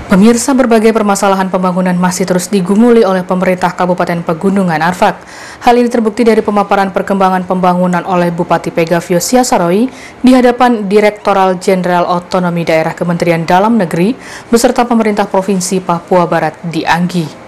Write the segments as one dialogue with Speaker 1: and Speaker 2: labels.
Speaker 1: Pemirsa, berbagai permasalahan pembangunan masih terus digumuli oleh pemerintah Kabupaten Pegunungan Arfak. Hal ini terbukti dari pemaparan perkembangan pembangunan oleh Bupati Pegav Yosia Saroy di hadapan Direktoral Jenderal Otonomi Daerah Kementerian Dalam Negeri beserta pemerintah Provinsi Papua Barat di Anggi.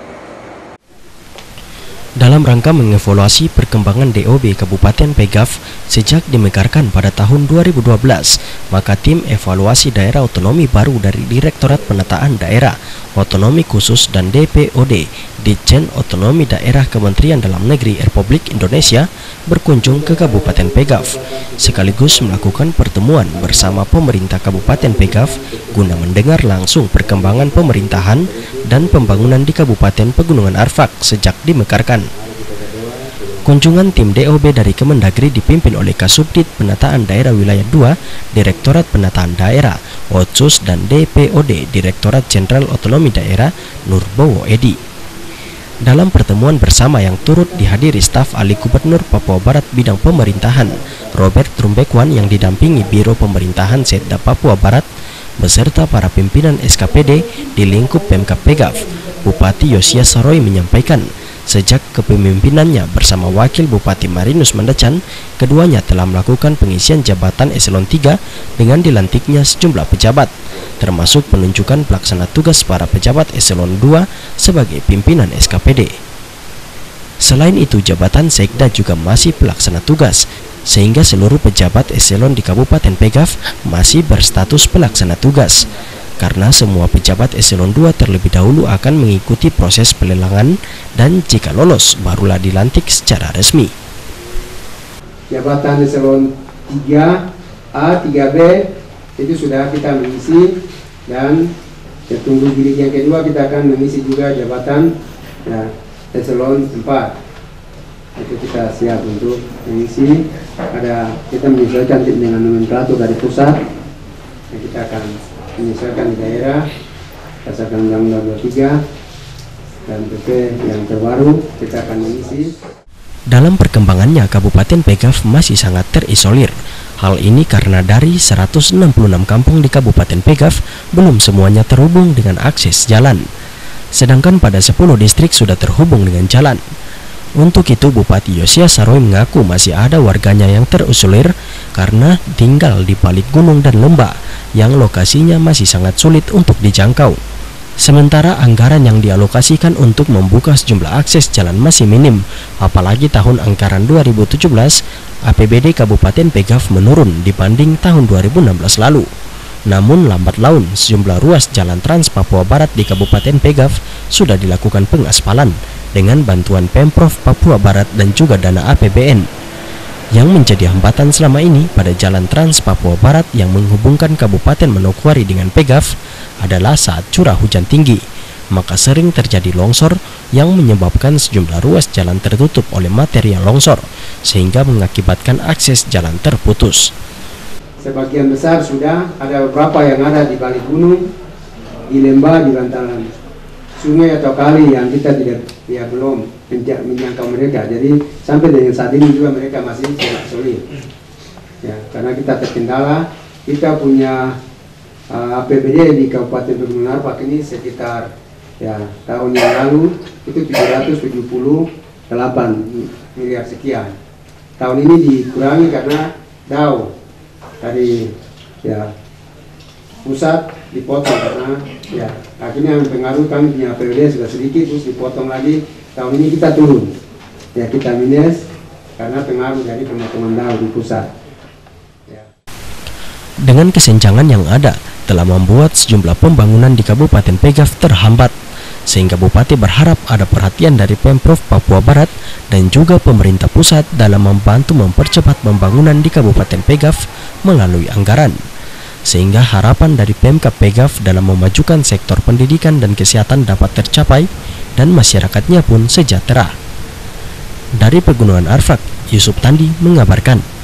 Speaker 2: Dalam rangka mengevaluasi perkembangan DOB Kabupaten Pegav sejak dimekarkan pada tahun 2012, maka tim evaluasi daerah otonomi baru dari Direktorat Penataan Daerah, Otonomi Khusus dan DPOD, Ditjen Otonomi Daerah Kementerian Dalam Negeri Republik Indonesia berkunjung ke Kabupaten Pegav, sekaligus melakukan pertemuan bersama pemerintah Kabupaten Pegav guna mendengar langsung perkembangan pemerintahan dan pembangunan di Kabupaten Pegunungan Arfak sejak dimekarkan. Kunjungan tim DOB dari Kemendagri dipimpin oleh Kasubdit Penataan Daerah Wilayah 2, Direktorat Penataan Daerah, Otsus dan DPOD, Direktorat Jenderal Otonomi Daerah, Nurbowo Edi. Dalam pertemuan bersama yang turut dihadiri staf ahli Gubernur Papua Barat bidang pemerintahan, Robert Trumbekwan yang didampingi Biro Pemerintahan Setda Papua Barat, beserta para pimpinan SKPD di lingkup Pemkab Pegav, Bupati Yosia Saroy menyampaikan, sejak kepemimpinannya bersama Wakil Bupati Marinus Mandacan, keduanya telah melakukan pengisian jabatan eselon 3 dengan dilantiknya sejumlah pejabat, termasuk penunjukan pelaksana tugas para pejabat eselon 2 sebagai pimpinan SKPD. Selain itu, jabatan Sekda juga masih pelaksana tugas, sehingga seluruh pejabat eselon di Kabupaten Pegav masih berstatus pelaksana tugas. Karena semua pejabat eselon 2 terlebih dahulu akan mengikuti proses pelelangan dan jika lolos barulah dilantik secara resmi.
Speaker 3: Jabatan eselon 3A, 3B itu sudah kita mengisi, dan tunggu jilid yang kedua kita akan mengisi juga jabatan eselon 4. Itu kita siap untuk mengisi. Kita menyesuaikan dengan nomenklatur dari pusat, yang kita akan menyesuaikan di daerah berdasarkan Undang-Undang 23 dan PP yang terbaru kita akan mengisi.
Speaker 2: Dalam perkembangannya, Kabupaten Pegav masih sangat terisolir. Hal ini karena dari 166 kampung di Kabupaten Pegav belum semuanya terhubung dengan akses jalan, sedangkan pada 10 distrik sudah terhubung dengan jalan. Untuk itu, Bupati Yosia Saroy mengaku masih ada warganya yang terisolir karena tinggal di balik gunung dan lembah yang lokasinya masih sangat sulit untuk dijangkau. Sementara anggaran yang dialokasikan untuk membuka sejumlah akses jalan masih minim, apalagi tahun anggaran 2017 APBD Kabupaten Pegav menurun dibanding tahun 2016 lalu. Namun lambat laun sejumlah ruas jalan Trans Papua Barat di Kabupaten Pegav sudah dilakukan pengaspalan dengan bantuan Pemprov Papua Barat dan juga dana APBN. Yang menjadi hambatan selama ini pada jalan Trans Papua Barat yang menghubungkan Kabupaten Manokwari dengan Pegav adalah saat curah hujan tinggi, maka sering terjadi longsor yang menyebabkan sejumlah ruas jalan tertutup oleh material longsor, sehingga mengakibatkan akses jalan terputus.
Speaker 3: Sebagian besar sudah ada beberapa yang ada di balik gunung, di lembah, di bantaran sungai atau kali yang kita belum menjangkau mereka. Jadi sampai dengan saat ini juga mereka masih sangat sulit. Ya, karena kita terkendala, kita punya APBD di Kabupaten Pegunungan Arfak ini sekitar tahun yang lalu itu 778 miliar sekian. Tahun ini dikurangi karena jauh dari pusat dipotong karena akhirnya pengaruh kami punya APBD sudah sedikit, terus dipotong lagi. Tahun ini kita turun, kita minus karena pengaruh dari pemotongan daun di pusat.
Speaker 2: Dengan kesenjangan yang ada telah membuat sejumlah pembangunan di Kabupaten Pegav terhambat, sehingga Bupati berharap ada perhatian dari Pemprov Papua Barat dan juga pemerintah pusat dalam membantu mempercepat pembangunan di Kabupaten Pegav melalui anggaran, sehingga harapan dari Pemkab Pegav dalam memajukan sektor pendidikan dan kesehatan dapat tercapai dan masyarakatnya pun sejahtera. Dari Pegunungan Arfak, Yusuf Tandi mengabarkan.